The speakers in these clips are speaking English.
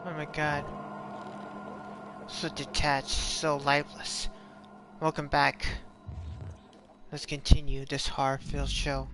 Oh my god. So detached, so lifeless. Welcome back. Let's continue this horror-filled show.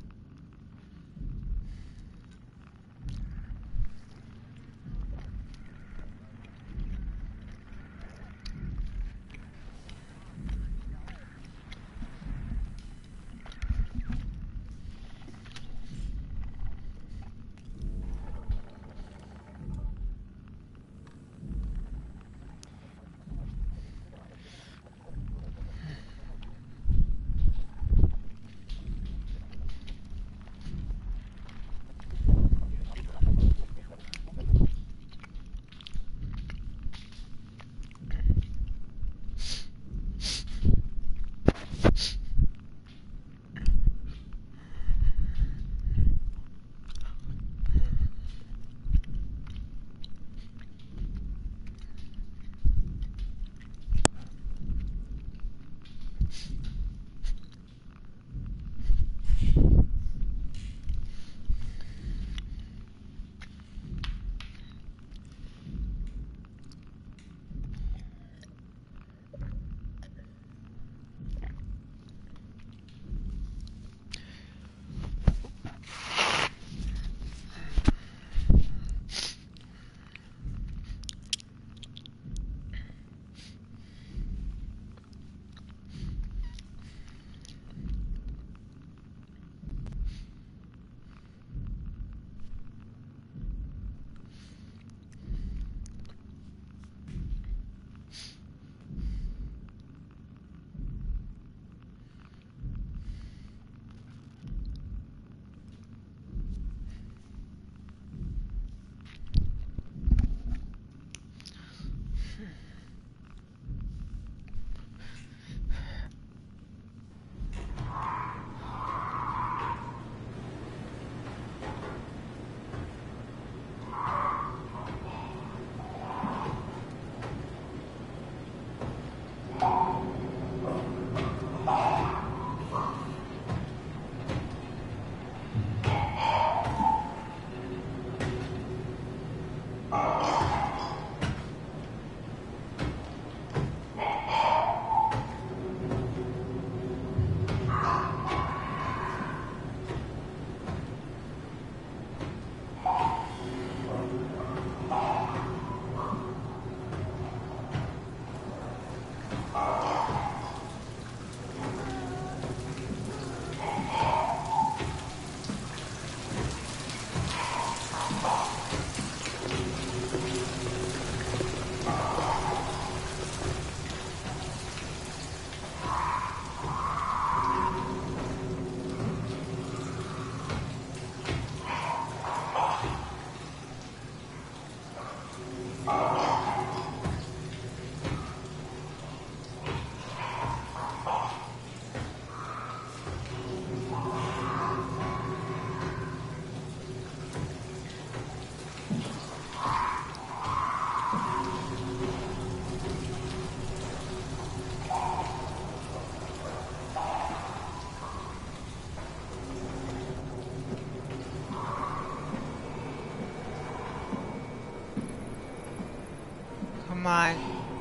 Come on.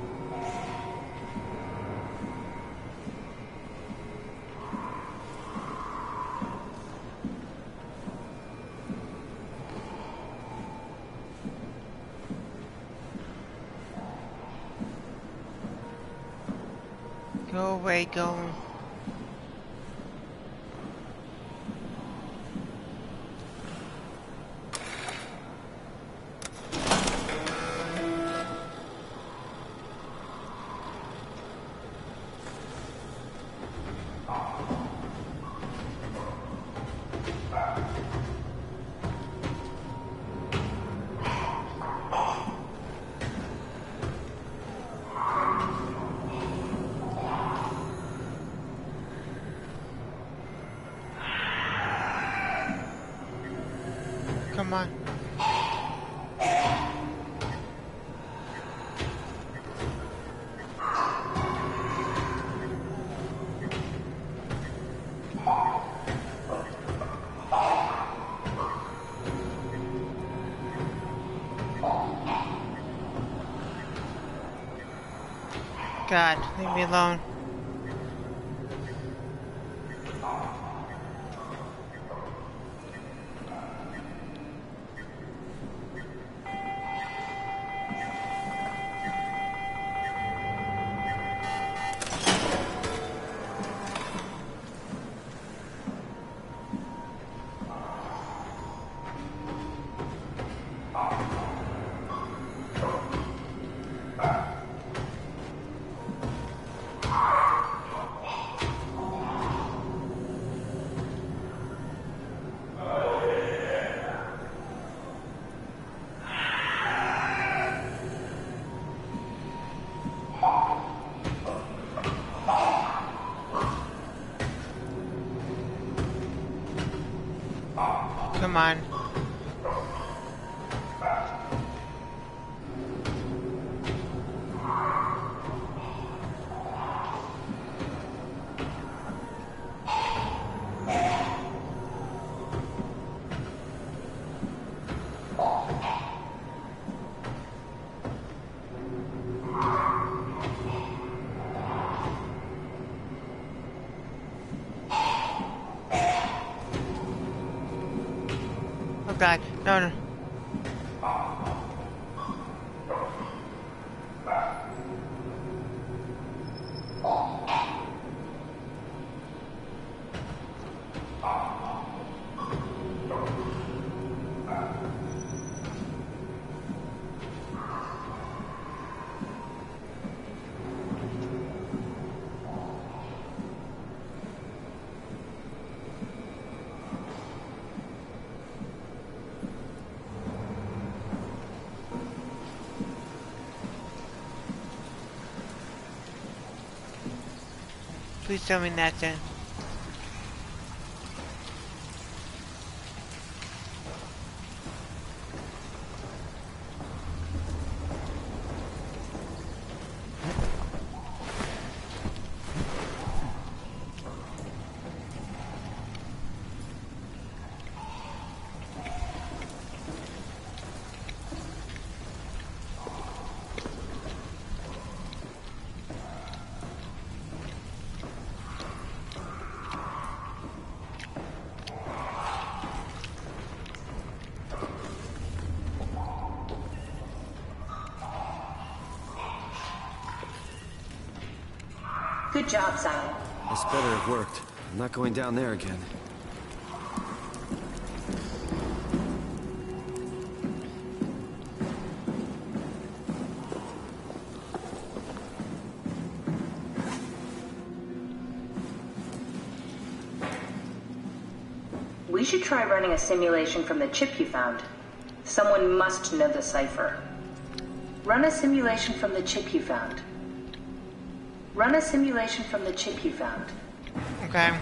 Go away, go. Come on. God, leave me alone. Come on. Oh God, no, no. Please tell me that then. Good job, Simon. This better have worked. I'm not going down there again. We should try running a simulation from the chip you found. Someone must know the cipher. Run a simulation from the chip you found. Run a simulation from the chip you found. Okay.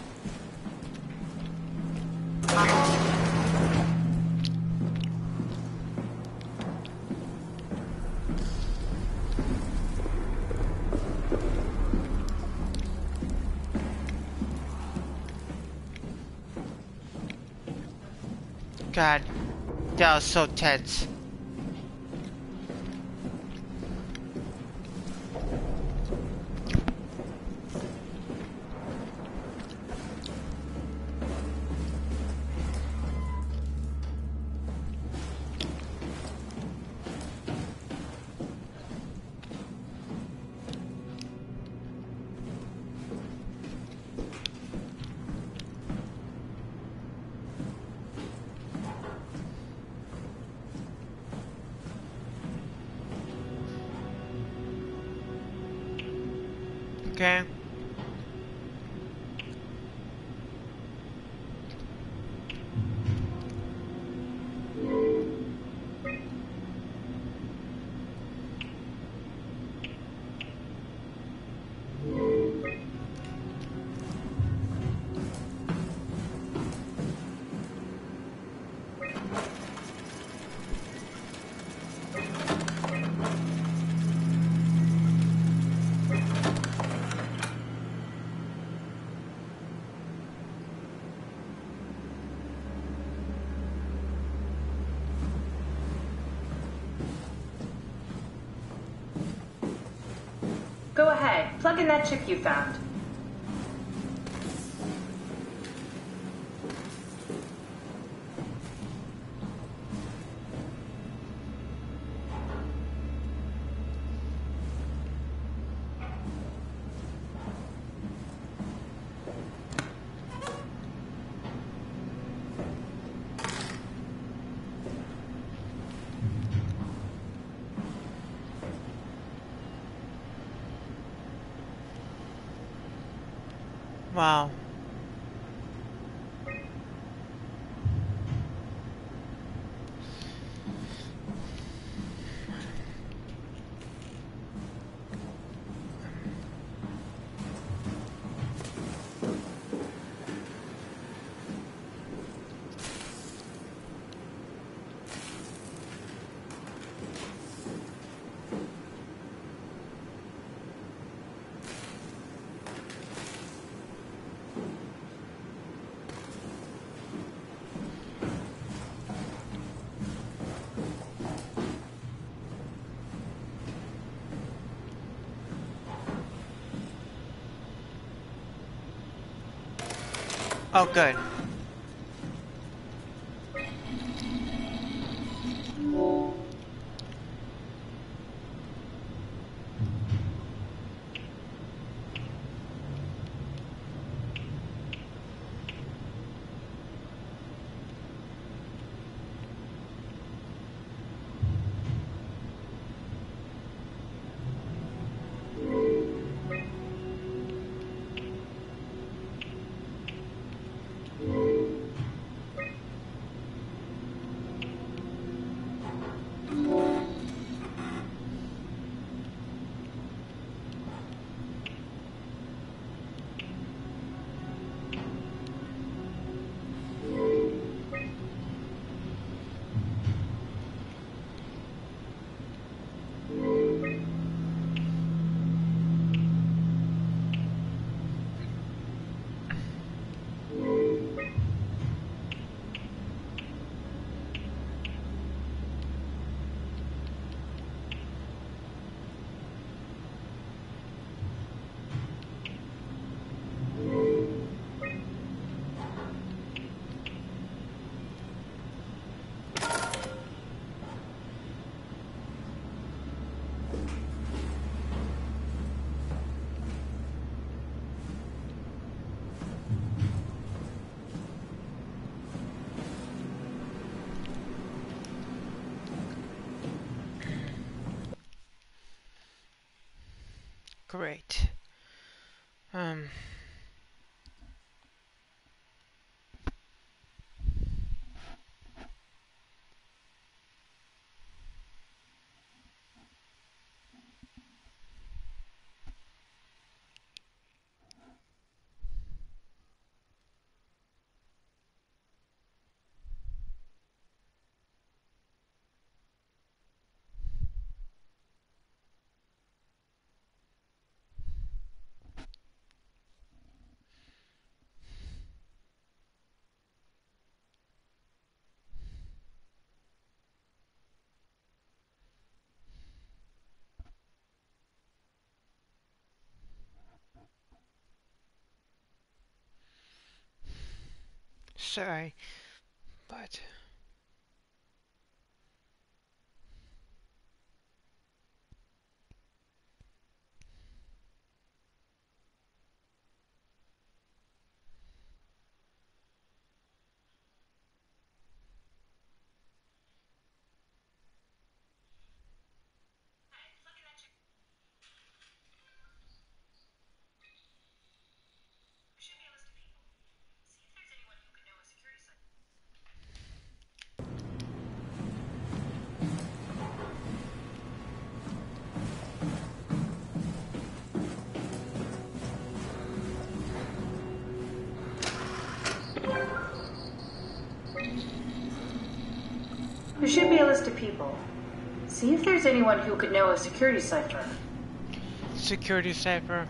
God, that was so tense. Okay. Plug in that chip you found. Wow. Oh, good. Great. Sorry, but There should be a list of people. See if there's anyone who could know a security cipher. security cipher.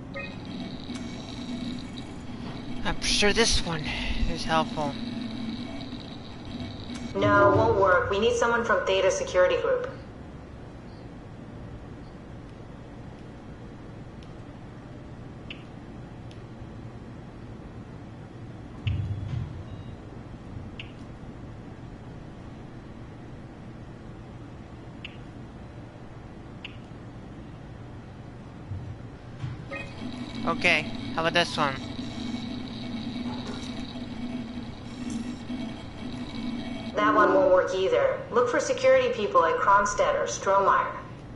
I'm sure this one is helpful. No, it won't work. We need someone from Theta Security Group. Okay, how about this one? That one won't work either. Look for security people at Kronstadt or Strohmeyer.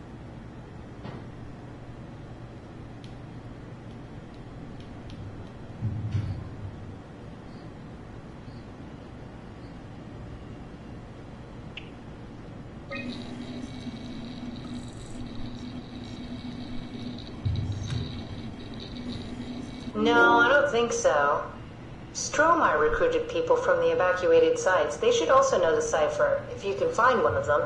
No, I don't think so. Strohmeyer recruited people from the evacuated sites. They should also know the cipher, if you can find one of them.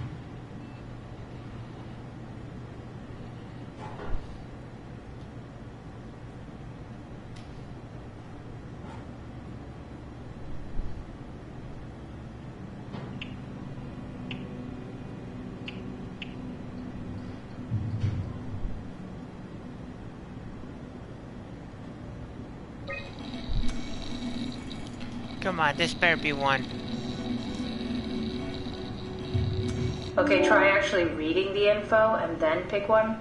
Come on, this better be one. Okay, try actually reading the info and then pick one.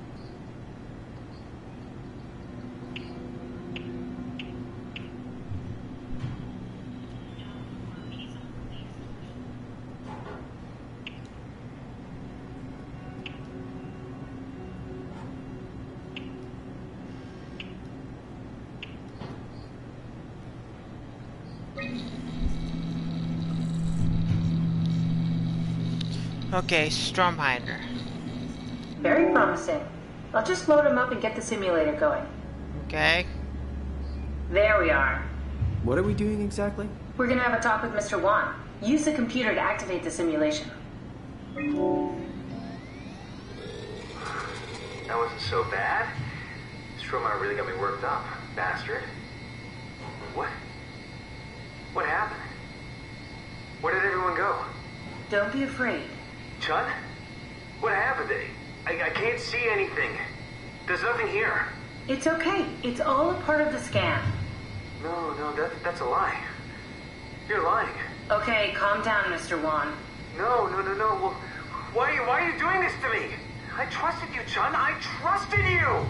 Okay, Stromheider. Very promising. I'll just load him up and get the simulator going. Okay. There we are. What are we doing exactly? We're gonna have a talk with Mr. Wan. Use the computer to activate the simulation. That wasn't so bad. Strohmeyer really got me worked up, bastard. What? What happened? Where did everyone go? Don't be afraid. Chun? What happened? I can't see anything. There's nothing here. It's okay. It's all a part of the scan. No, that's a lie. You're lying. Okay, calm down, Mr. Wan. No. Well, why are you doing this to me? I trusted you, Chun. I trusted you!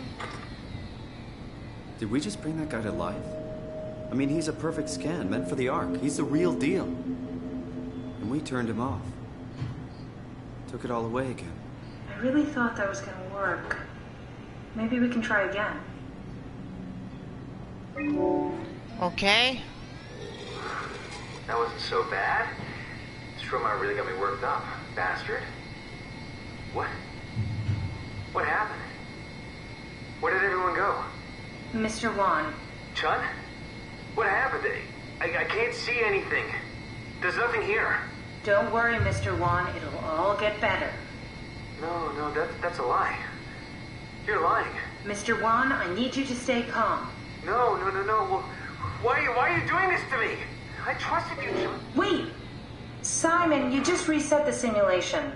Did we just bring that guy to life? I mean, he's a perfect scan, meant for the Ark. He's the real deal. And we turned him off. Took it all away again. I really thought that was gonna work. Maybe we can try again. Okay. That wasn't so bad. Strohmeyer really got me worked up, bastard. What? What happened? Where did everyone go? Mr. Wan. Chun? What happened? I can't see anything. There's nothing here. Don't worry, Mr. Wan. It'll all get better. No, that's a lie. You're lying. Mr. Wan, I need you to stay calm. No. Well, why are you doing this to me? I trusted you, Chun. Wait! Simon, you just reset the simulation.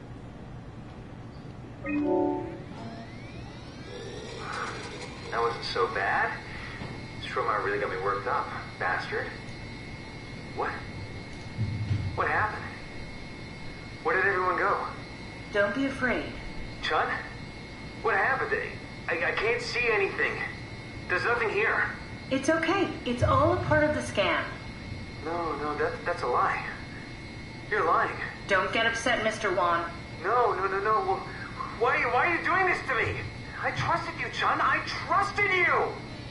That wasn't so bad. Strohmeyer really got me worked up, bastard. What? What happened? Where did everyone go? Don't be afraid. Chun? What happened? I can't see anything. There's nothing here. It's okay. It's all a part of the scan. No, that's a lie. You're lying. Don't get upset, Mr. Wan. No. Well, why are you doing this to me? I trusted you, Chun. I trusted you!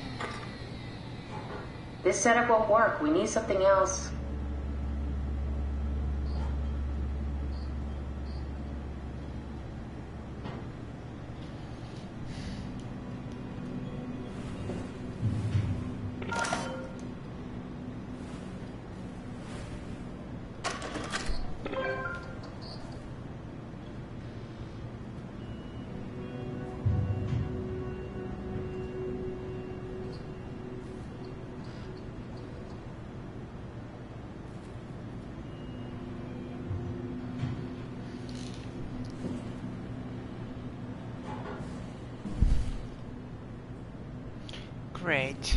This setup won't work. We need something else. Great.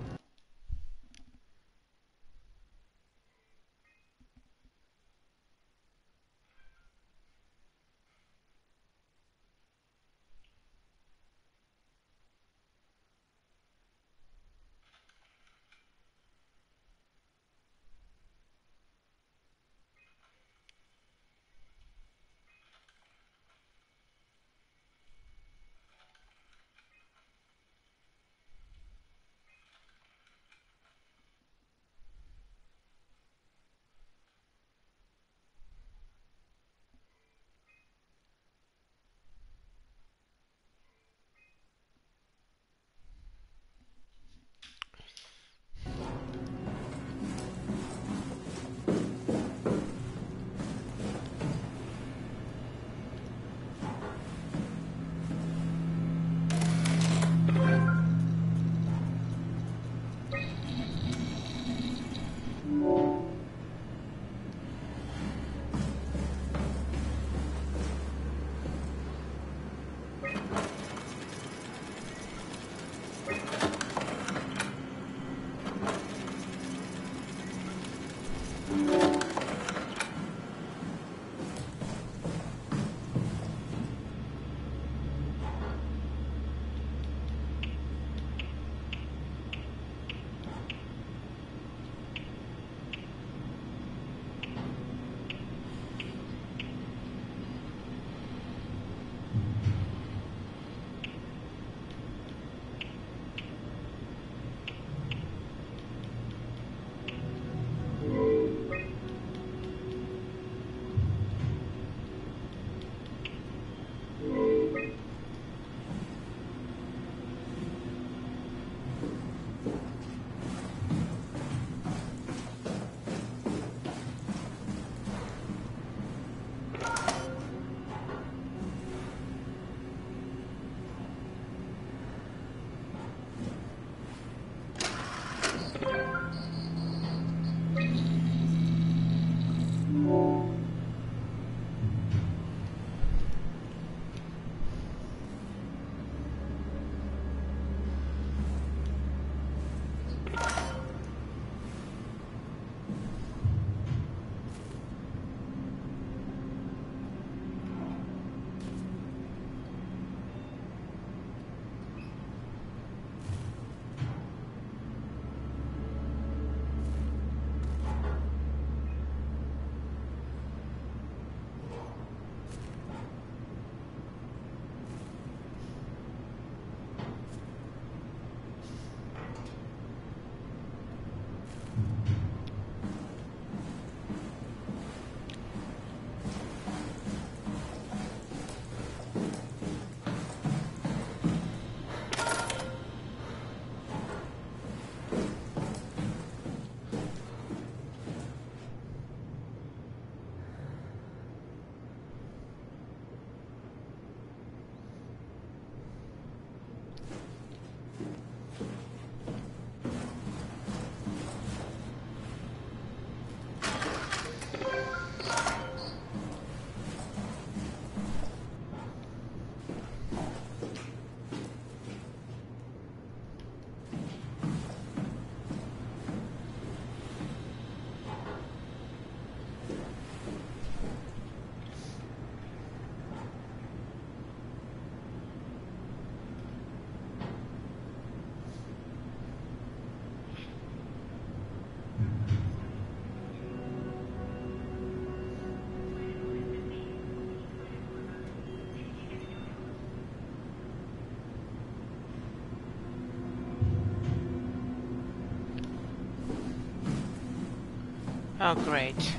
Oh, great.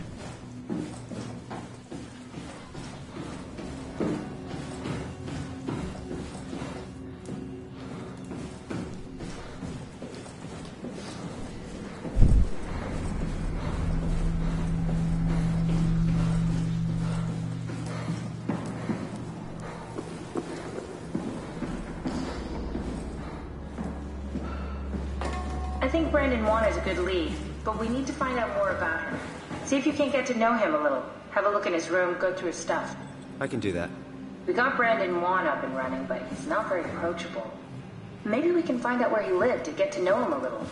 I think brennanwn is a good lead, but we need to find out more about him. See if you can't get to know him a little. Have a look in his room, go through his stuff. I can do that. We got brennanwn up and running, but he's not very approachable. Maybe we can find out where he lived and get to know him a little.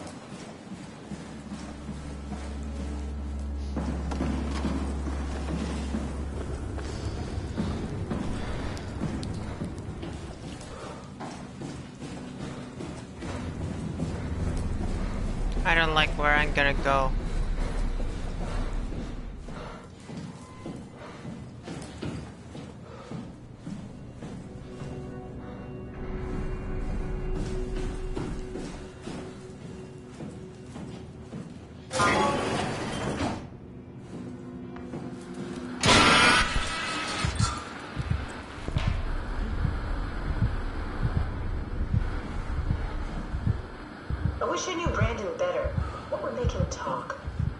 I don't like where I'm gonna go. I wish I knew Brandon better. What would make him talk?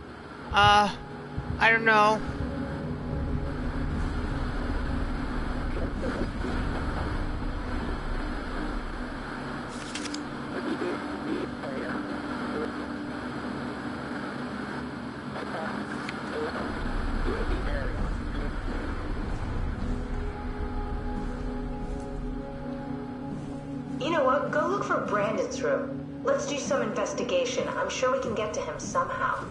I don't know. You know what? Go look for Brandon's room. Let's do some investigation. I'm sure we can get to him somehow.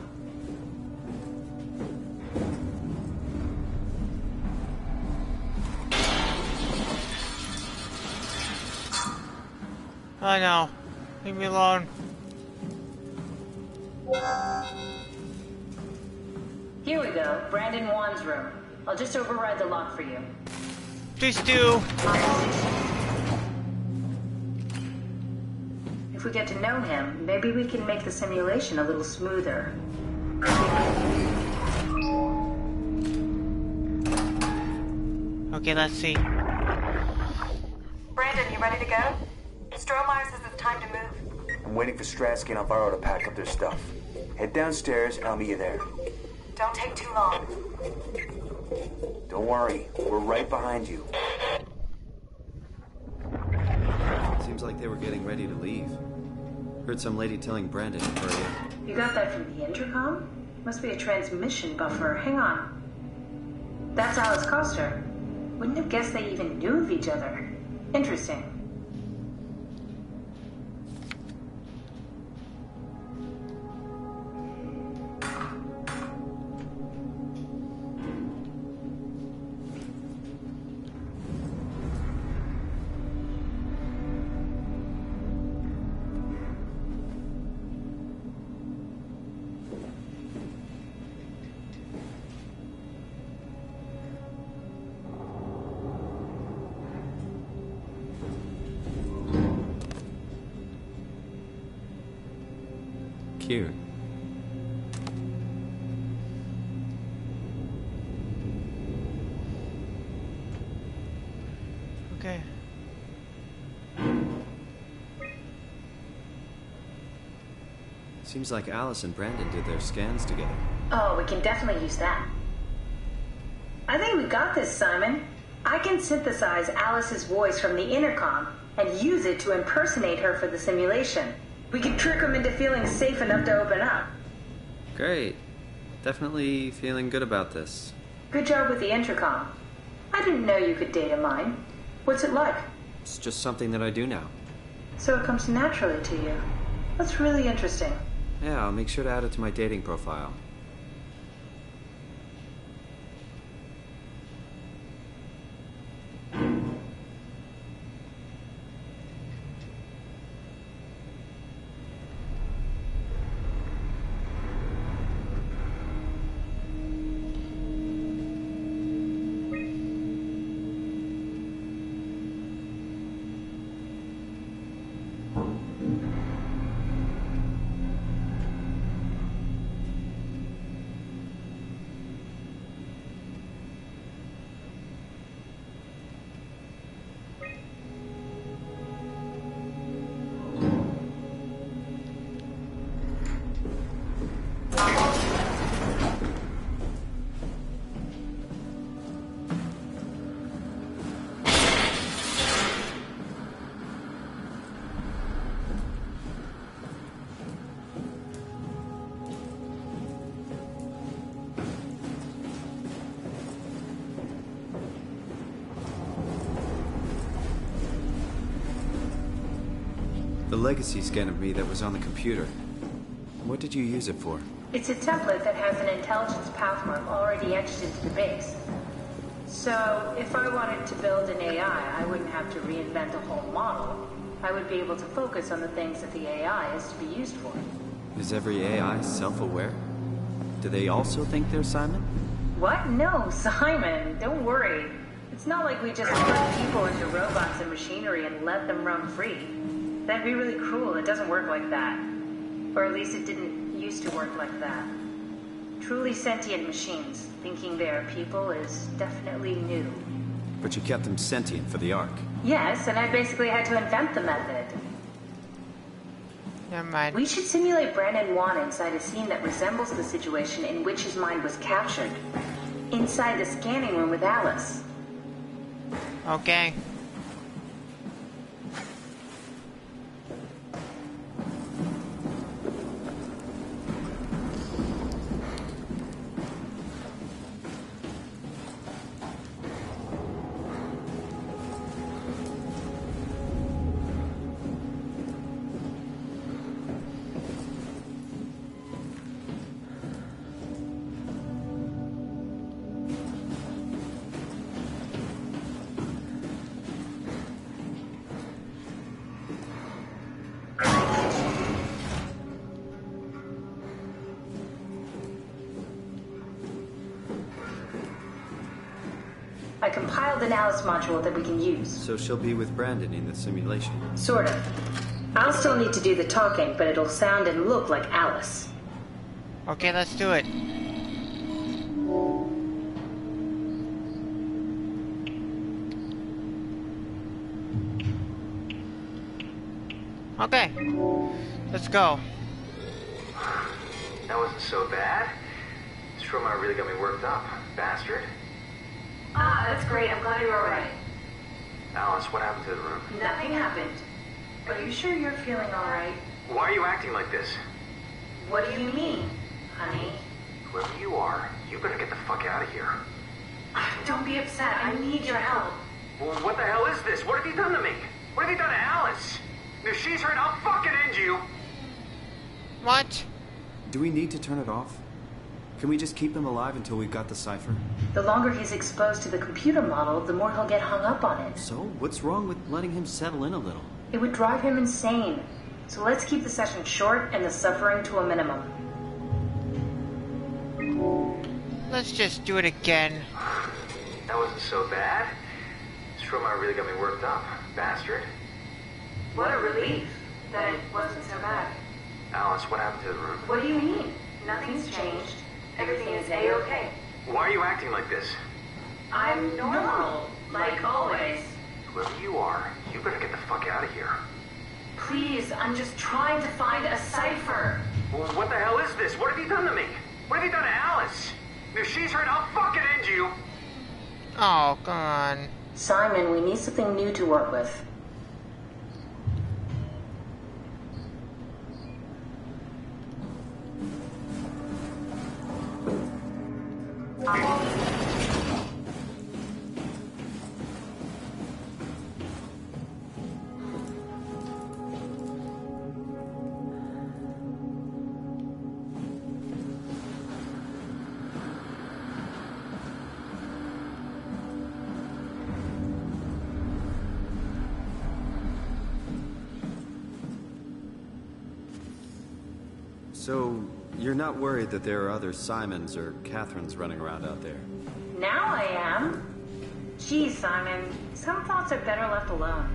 I know. Leave me alone. Here we go. Brennanwn's room. I'll just override the lock for you. Please do. If we get to know him, maybe we can make the simulation a little smoother. Okay, let's see. Brandon, you ready to go? Strohmeyer says it's time to move. I'm waiting for Stratsky and Alvaro to pack up their stuff. Head downstairs and I'll meet you there. Don't take too long. Don't worry, we're right behind you. Seems like they were getting ready to leave. Heard some lady telling Brandon to hurry up. You got that from the intercom? Must be a transmission buffer. Hang on. That's Alice Coster. Wouldn't have guessed they even knew of each other. Interesting. Cute. Okay. Seems like Alice and Brandon did their scans together. Oh, we can definitely use that. I think we got this, Simon. I can synthesize Alice's voice from the intercom and use it to impersonate her for the simulation. We can trick them into feeling safe enough to open up. Great. Definitely feeling good about this. Good job with the intercom. I didn't know you could data mine. What's it like? It's just something that I do now. So it comes naturally to you. That's really interesting. Yeah, I'll make sure to add it to my dating profile. The legacy scan of me that was on the computer. What did you use it for? It's a template that has an intelligence pathmark already etched into the base. So, if I wanted to build an AI, I wouldn't have to reinvent a whole model. I would be able to focus on the things that the AI is to be used for. Is every AI self-aware? Do they also think they're Simon? What? No, Simon, don't worry. It's not like we just put people into robots and machinery and let them run free. That'd be really cruel. It doesn't work like that. Or at least it didn't used to work like that. Truly sentient machines, thinking they are people, is definitely new. But you kept them sentient for the Ark. Yes, and I basically had to invent the method. Never mind. We should simulate brennanwn inside a scene that resembles the situation in which his mind was captured. Inside the scanning room with Alice. Okay. I compiled an Alice module that we can use. So she'll be with Brandon in the simulation. Sort of. I'll still need to do the talking, but it'll sound and look like Alice. Okay, let's do it. Okay. Let's go. That wasn't so bad. Stromar really got me worked up, bastard. Ah, that's great. I'm glad you're alright. Alice, what happened to the room? Nothing happened. Are you sure you're feeling alright? Why are you acting like this? What do you mean, honey? Whoever you are, you better get the fuck out of here. Don't be upset. I need your help. Well, what the hell is this? What have you done to me? What have you done to Alice? If she's hurt, I'll fucking end you! What? Do we need to turn it off? Can we just keep him alive until we've got the cipher? The longer he's exposed to the computer model, the more he'll get hung up on it. So, what's wrong with letting him settle in a little? It would drive him insane. So let's keep the session short and the suffering to a minimum. Let's just do it again. That wasn't so bad. Stromar really got me worked up, bastard. What a relief that it wasn't so bad. Alice, what happened to the room? What do you mean? Nothing's changed. Everything is A-okay. Why are you acting like this? I'm normal, like always. Whoever you are, you better get the fuck out of here. Please, I'm just trying to find a cipher. Well, what the hell is this? What have you done to me? What have you done to Alice? If she's hurt, I'll fucking end you! Oh, come on. Simon, we need something new to work with. So, you're not worried that there are other Simons or Catherines running around out there? Now I am. Geez, Simon, some thoughts are better left alone.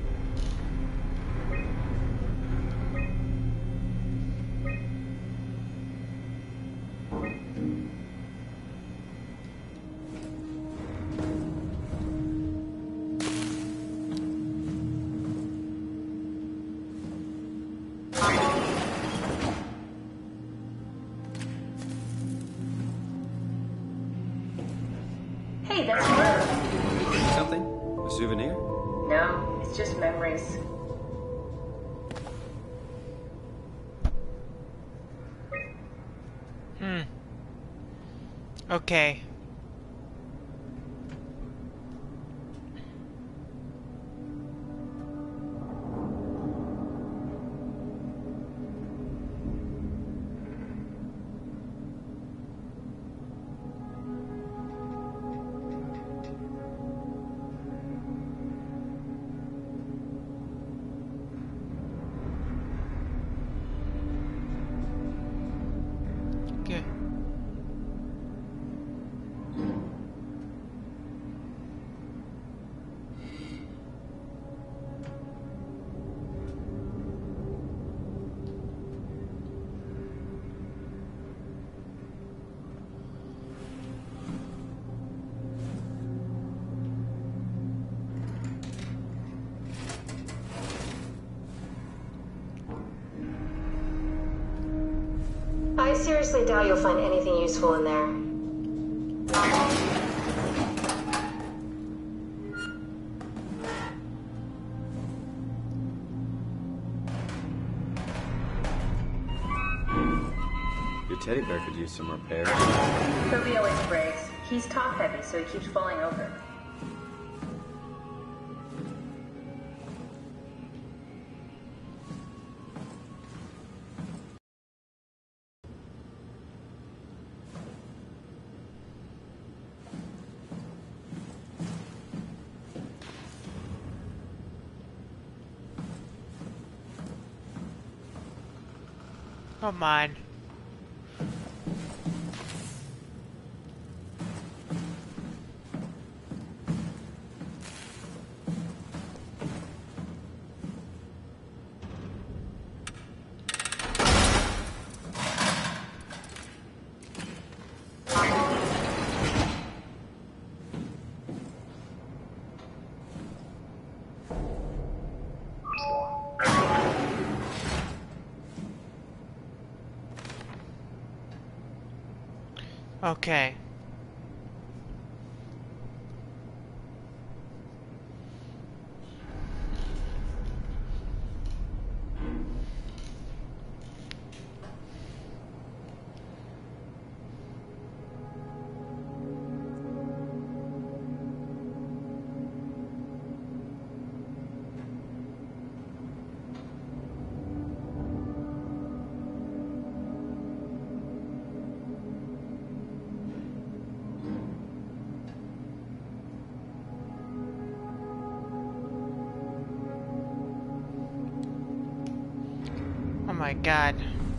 Hey, that's her. Something? A souvenir? No, it's just memories. Okay. I seriously doubt you'll find anything useful in there. Your teddy bear could use some repair. Toby always breaks. He's top heavy, so he keeps falling over. Come on. Okay. Oh my god.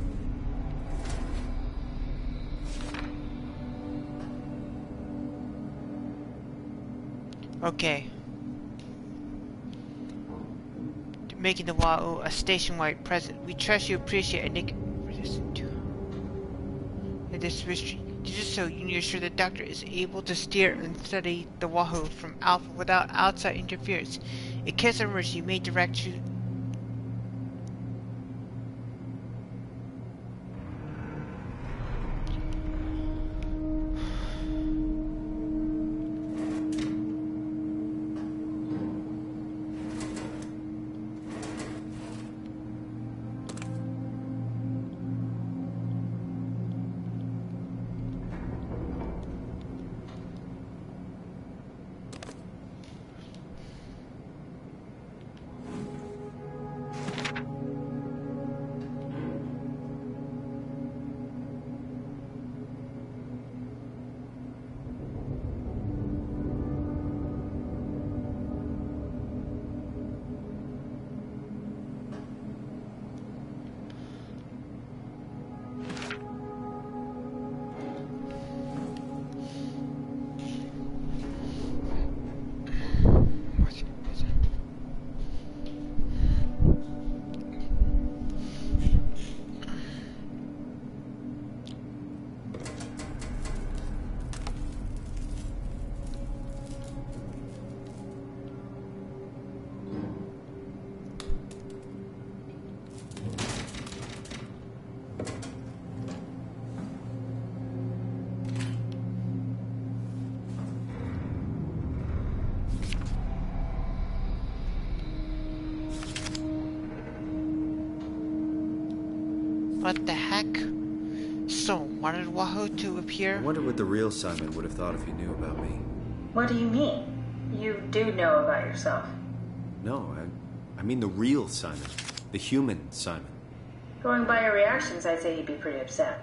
Okay. Making the WAU a station-wide presence. We trust you appreciate and Nick in this mystery. To do so, you need to ensure the doctor is able to steer and study the Wahoo from Alpha without outside interference. In case of emergency, you may direct you. What the heck? So, wanted Wahoo to appear? I wonder what the real Simon would have thought if he knew about me. What do you mean? You do know about yourself. No, I mean the real Simon. The human Simon. Going by your reactions, I'd say he'd be pretty upset.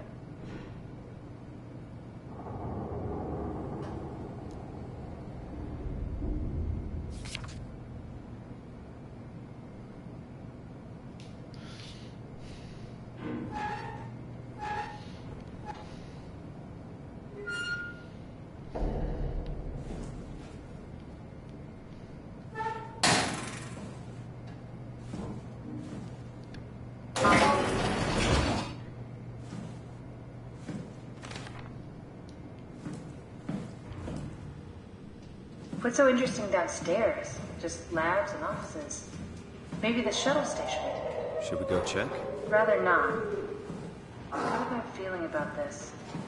What's so interesting downstairs? Just labs and offices. Maybe the shuttle station. Should we go check? Rather not. How am I feeling about this?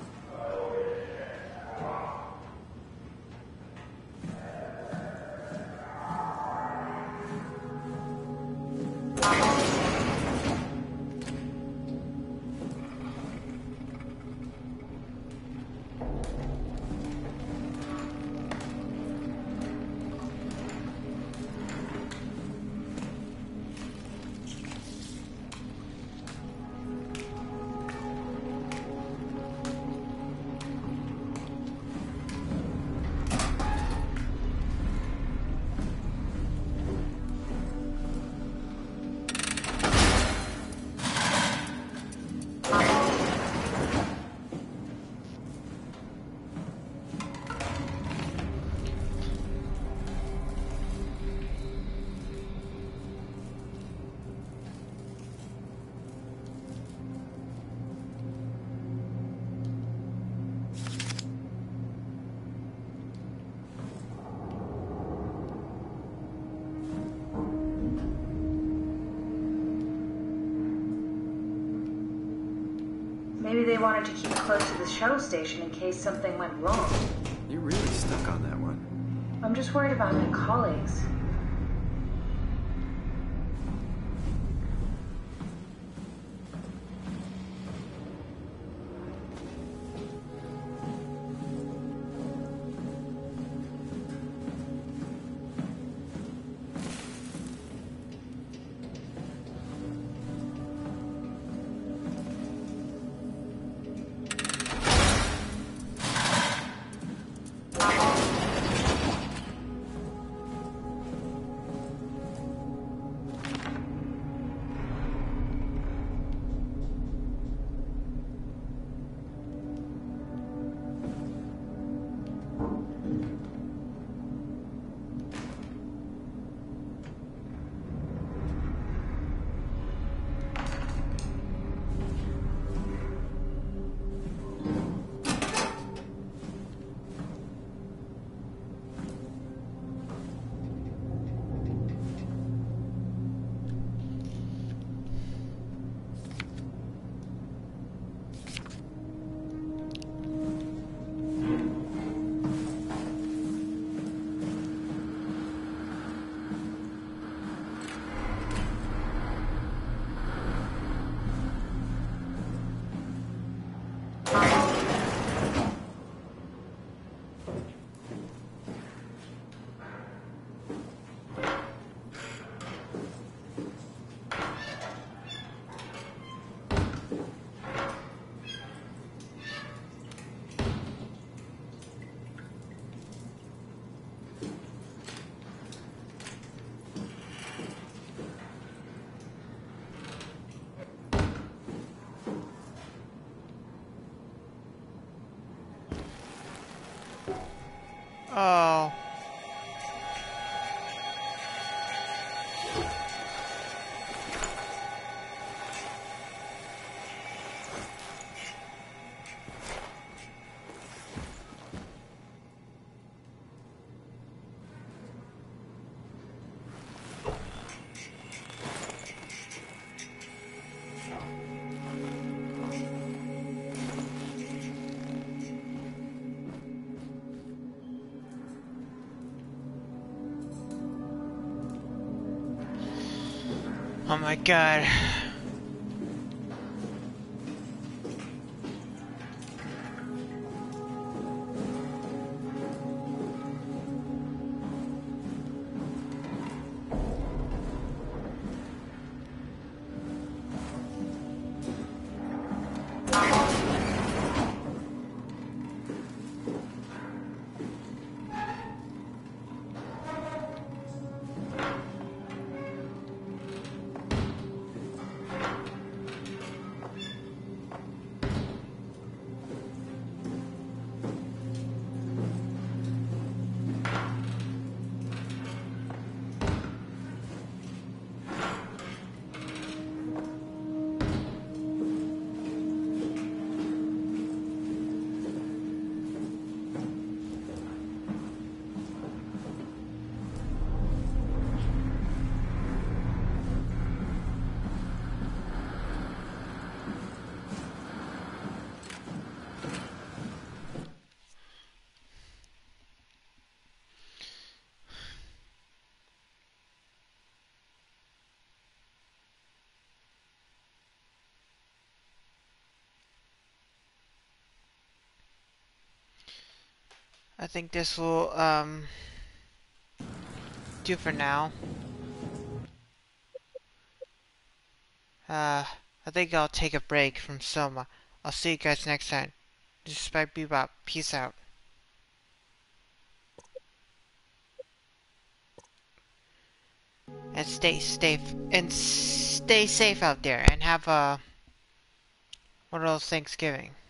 Maybe they wanted to keep close to the shuttle station in case something went wrong. You're really stuck on that one. I'm just worried about my colleagues. Oh. Oh my god. I think this will do for now. I think I'll take a break from Soma. I'll see you guys next time. This is Spike Bebop. Peace out. And stay safe out there, and have a wonderful Thanksgiving.